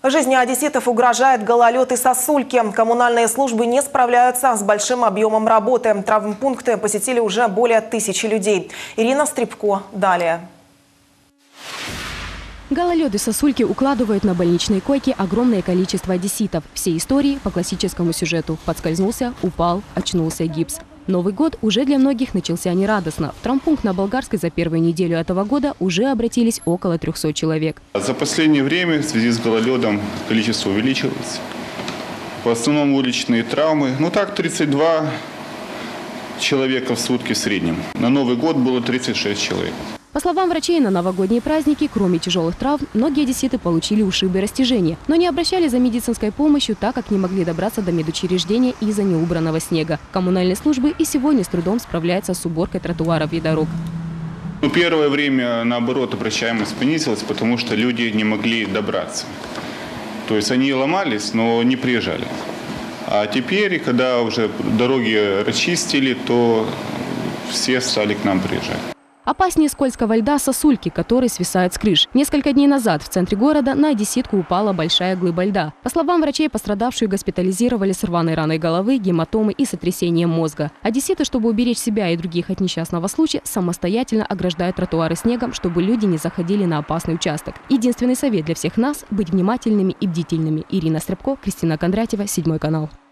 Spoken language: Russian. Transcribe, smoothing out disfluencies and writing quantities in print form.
Жизни одесситов угрожает гололед и сосульки. Коммунальные службы не справляются с большим объемом работы. Травмпункты посетили уже более 1000 людей. Ирина Стрепко далее. Гололед и сосульки укладывают на больничные койки огромное количество одесситов. Все истории по классическому сюжету. Подскользнулся, упал, очнулся, гипс. Новый год уже для многих начался нерадостно. В травмпункт на Болгарской за первую неделю этого года уже обратились около 300 человек. За последнее время в связи с гололедом количество увеличилось. В основном уличные травмы. 32 человека в сутки в среднем. На Новый год было 36 человек. По словам врачей, на новогодние праздники, кроме тяжелых травм, многие одесситы получили ушибы и растяжения, но не обращались за медицинской помощью, так как не могли добраться до медучреждения из-за неубранного снега. Коммунальные службы и сегодня с трудом справляются с уборкой тротуаров и дорог. Первое время, наоборот, обращаемость понизилась, потому что люди не могли добраться. То есть они ломались, но не приезжали. А теперь, когда уже дороги расчистили, то все стали к нам приезжать. Опаснее скользкого льда сосульки, которые свисают с крыш. Несколько дней назад в центре города на одесситку упала большая глыба льда. По словам врачей, пострадавшую госпитализировали с рваной раной головы, гематомой и сотрясением мозга. Одесситы, чтобы уберечь себя и других от несчастного случая, самостоятельно ограждают тротуары снегом, чтобы люди не заходили на опасный участок. Единственный совет для всех нас – быть внимательными и бдительными. Ирина Стрепко, Кристина Кондратьева, 7 канал.